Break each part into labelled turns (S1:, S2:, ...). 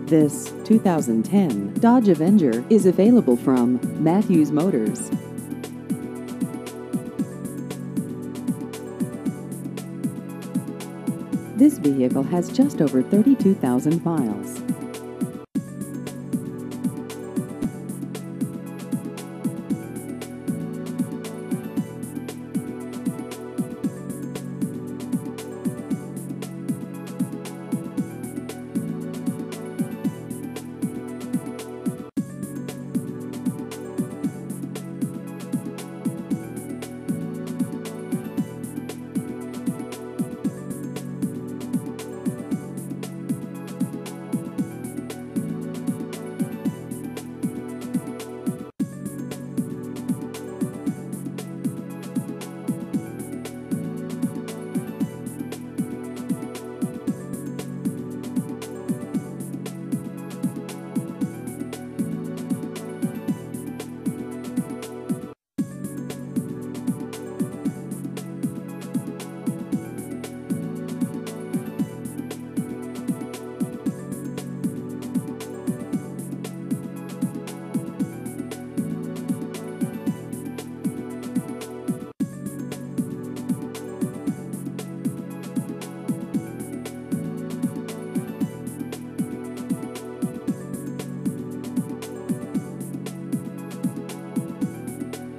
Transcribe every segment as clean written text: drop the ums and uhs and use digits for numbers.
S1: This 2010 Dodge Avenger is available from Matthews Motors. This vehicle has just over 32,000 miles.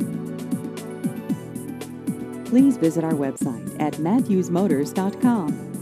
S1: Please visit our website at matthewsmotors.com.